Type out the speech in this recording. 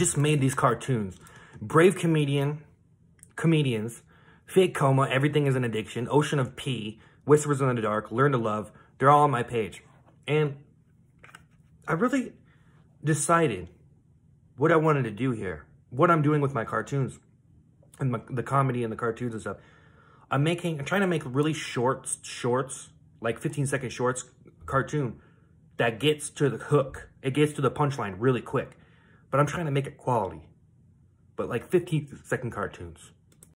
just made these cartoons. Brave Comedians, Fake Coma, Everything is an Addiction, Ocean of Pee, Whispers in the Dark, Learn to Love. They're all on my page. And I really decided what I wanted to do here, what I'm doing with my cartoons and the comedy and the cartoons and stuff. I'm trying to make really shorts, like 15-second shorts, cartoon that gets to the hook. It gets to the punchline really quick. But I'm trying to make it quality. But like 15-second cartoons.